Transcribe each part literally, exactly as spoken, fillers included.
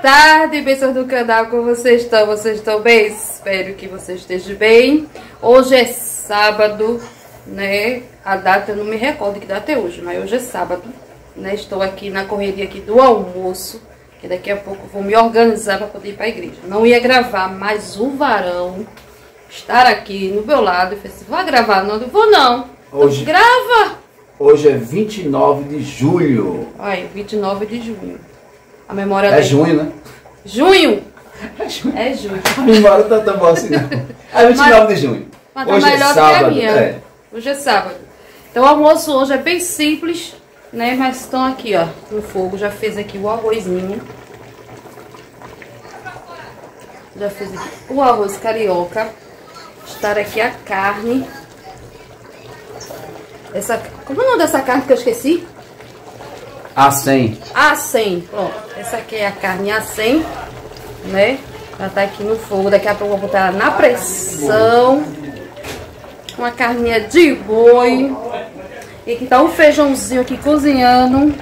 tarde, pessoas do canal, como vocês estão? Vocês estão bem? Espero que vocês estejam bem. Hoje é sábado, né? A data eu não me recordo que data é hoje, mas hoje é sábado, né? Estou aqui na correria aqui do almoço, que daqui a pouco eu vou me organizar para poder ir para a igreja. Não ia gravar, mas o varão estar aqui no meu lado e falei assim, vai gravar? Não, eu vou não. Hoje, então, grava! Hoje é vinte e nove de julho. Ai, vinte e nove de junho. A memória É dele. junho, né? Junho? É junho. É junho. A memória tá tão boa assim, não. É vinte e nove de junho. Mas tá Hoje melhor é do que a sábado. minha. É. Hoje é sábado. Então o almoço hoje é bem simples, né? Mas estão aqui, ó, no fogo. Já fez aqui o arrozinho. Já fiz aqui o arroz carioca. Estar aqui a carne. Essa, como é o nome dessa carne que eu esqueci? A cem. A cem. Pronto. Essa aqui é a carne A cem, né? Ela tá aqui no fogo. Daqui a pouco eu vou botar ela na pressão. Uma carninha de boi. E aqui tá um feijãozinho aqui cozinhando.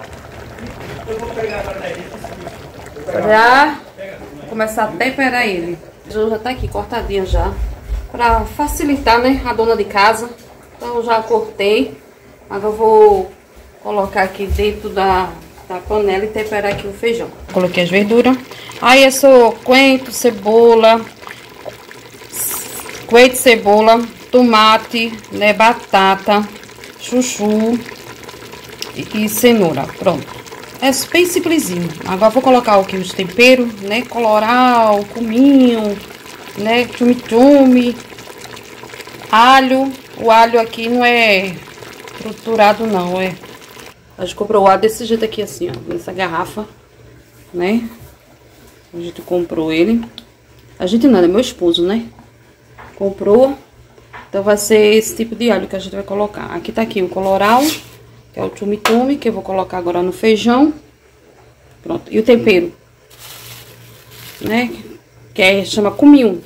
Pra começar a temperar ele. O feijão já tá aqui cortadinho já. Pra facilitar, né? A dona de casa. Então eu já cortei. Agora eu vou colocar aqui dentro da, da panela e temperar aqui o feijão. Coloquei as verduras. Aí é só coentro, cebola, coentro, cebola, tomate, né, batata, chuchu e, e cenoura. Pronto. É bem simplesinho. Agora vou colocar aqui os temperos, né, colorau, cominho, né, chumi-chumi, alho. O alho aqui não é triturado não, é. A gente comprou o alho desse jeito aqui assim, ó, nessa garrafa, né? A gente comprou ele. A gente não, é meu esposo, né? Comprou. Então vai ser esse tipo de alho que a gente vai colocar. Aqui tá aqui o colorau, que é o chumi-chumi, que eu vou colocar agora no feijão. Pronto. E o tempero, né? Que é, chama cominho.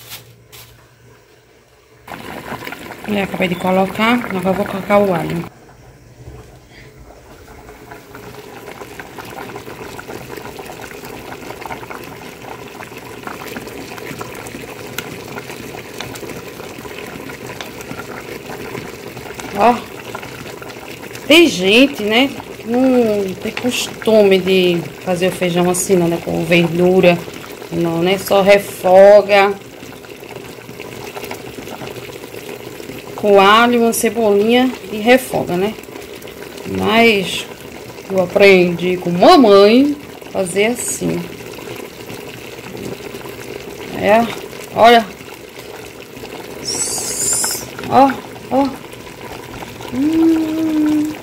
E acabei de colocar, agora eu vou colocar o alho. Ó, tem gente, né, que não tem costume de fazer o feijão assim, não, né, com verdura, não, né, só refoga. Com alho, uma cebolinha e refoga, né? Mas eu aprendi com mamãe fazer assim. É, olha. Ó, ó. Hum.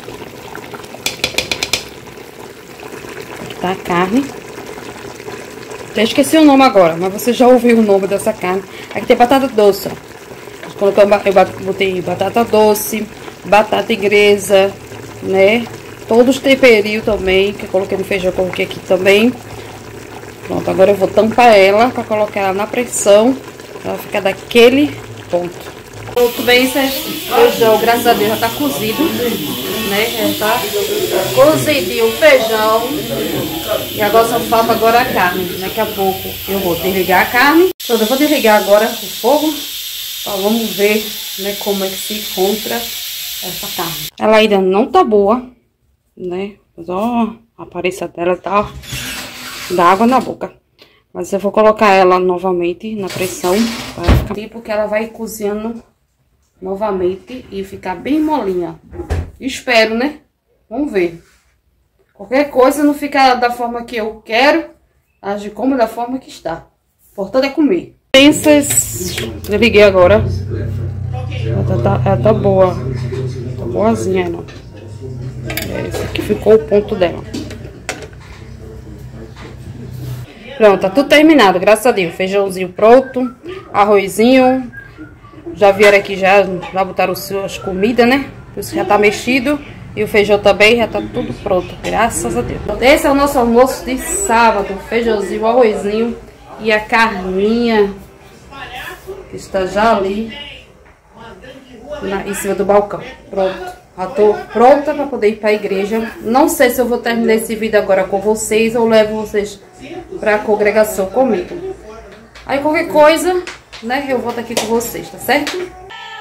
Aqui tá a carne. Até esqueci o nome agora, mas você já ouviu o nome dessa carne. Aqui tem batata doce, ó. Eu botei batata doce, batata inglesa, né? Todos os temperinhos também, que eu coloquei no feijão, eu coloquei aqui também. Pronto, agora eu vou tampar ela pra colocar ela na pressão, pra ela ficar daquele ponto. Muito bem, esse feijão, graças a Deus, já tá cozido, né? Já tá cozidinho o feijão. E agora só falta agora a carne. Daqui a pouco eu vou desligar a carne. Então, eu vou desligar agora o fogo. Ó, vamos ver, né, como é que se encontra essa carne. Ela ainda não tá boa, né? Mas ó, a aparência dela tá dá água na boca. Mas eu vou colocar ela novamente na pressão para ficar, porque ela vai cozinhando novamente e ficar bem molinha. Espero, né? Vamos ver. Qualquer coisa não fica da forma que eu quero, age como da forma que está. O importante é comer. Essas, eu liguei agora. Ela tá, ela tá boa. Tá boazinha, não. Esse aqui ficou o ponto dela. Pronto, tá tudo terminado, graças a Deus. Feijãozinho pronto, arrozinho. Já vieram aqui, já, já botaram as comidas, né? Isso já tá mexido. E o feijão também já tá tudo pronto, graças a Deus. Esse é o nosso almoço de sábado. Feijãozinho, arrozinho. E a carninha que está já ali na, em cima do balcão. Pronto. Já tô pronta para poder ir para a igreja. Não sei se eu vou terminar esse vídeo agora com vocês ou levo vocês para a congregação comigo. Aí qualquer coisa, né, eu volto aqui com vocês, tá certo?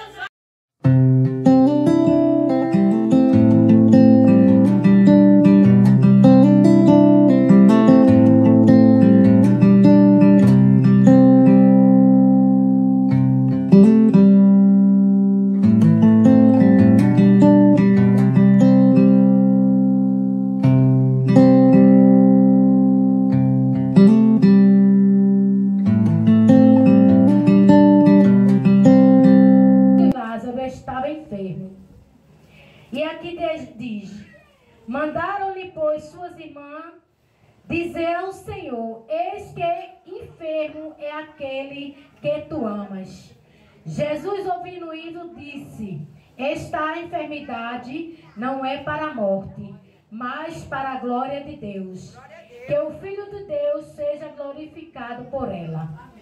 E aqui diz, mandaram-lhe, pois, suas irmãs dizer ao Senhor, eis que enfermo é aquele que tu amas. Jesus, ouvindo isso, disse, esta enfermidade não é para a morte, mas para a glória de Deus, que o Filho de Deus seja glorificado por ela.